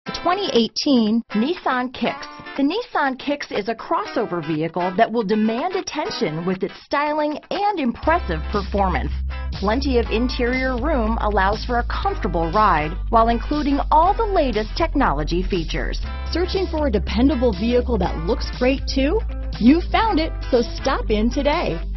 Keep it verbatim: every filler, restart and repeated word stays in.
twenty eighteen Nissan Kicks. The Nissan Kicks is a crossover vehicle that will demand attention with its styling and impressive performance. Plenty of interior room allows for a comfortable ride while including all the latest technology features. Searching for a dependable vehicle that looks great too? You found it, so stop in today.